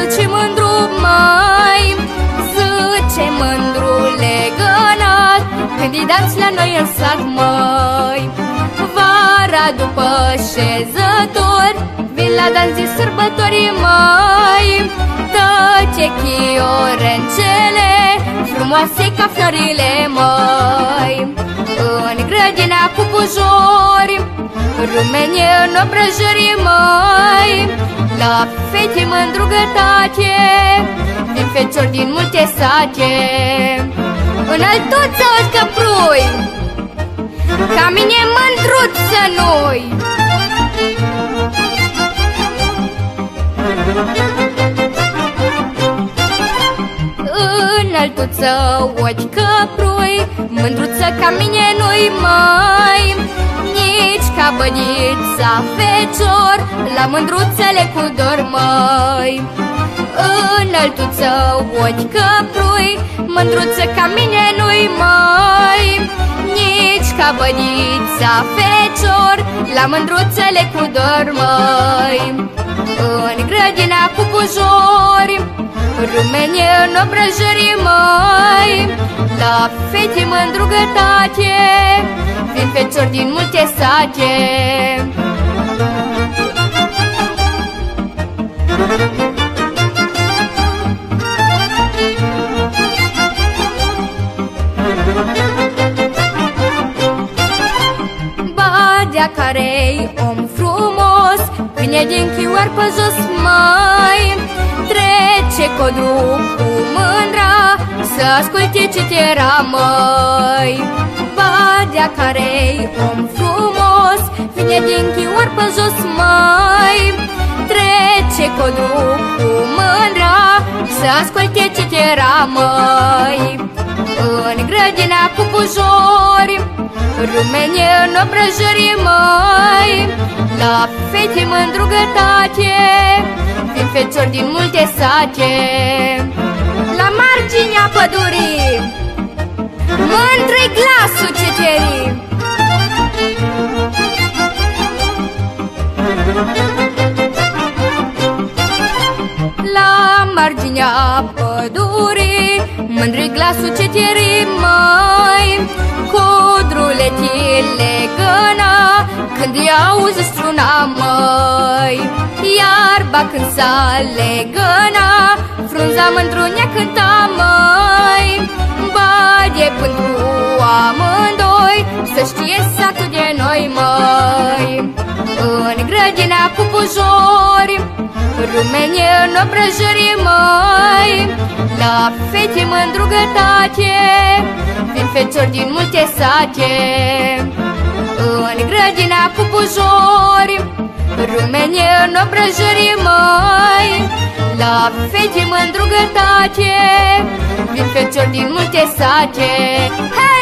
Zice mândru, măi, zice mândru legănat, când îi dați la noi în sat, măi. Vara după șezători, vin la dans de sărbători, măi. Toate chiorencele, frumoase ca florile, măi. În grădina cu pujori, rumene în obrăjări, măi. La fete mândrugătate, din feciori din multe sate. Înăltuți auzi căprui, ca mine mândruță nu-i. Înăltuță ochi căprui, mândruță ca mine nu-i, măi. Nici ca bănița fecior, la mândruțele cu dor, măi. Înăltuță ochi căprui, mândruță ca mine nu-i, măi. Nici ca bănița fecior, la mândruțele cu dor, măi. În grădina cu pujori, rumene în obrăjări, măi. La fete mândrugătate, vin feciori din multe sate. Badea care-i om frumos, vine din chioar pe jos, măi. Trece codru cu mândra, să asculte ce te-era, măi. Badea care-i om frumos, vine din chioar pe jos, măi. Trece codru cu mândra, să asculte ce te-era, măi. În grădina cu pujori, rumene în obrăjări, măi. La fete mândrugătate, vin feciori din multe sate. La marginea pădurii, mândru-i glasul ceterii. La marginea pădurii, mândru-i glasul ceterii, măi. Codruletile gâna, când îi auzi struna, măi. Iarba când s-a legăna, frunza mândru-nea cânta, măi. Badie pentru amândoi, să știe satul de noi, măi. În grădina cu pujori, rumene în obrăjări, măi. La fete mândrugătate, vin feciori din multe sate. În grădina cu pujori, rumene în obrăjări, măi. La fete mândrugătate, vin feciori din multe sate.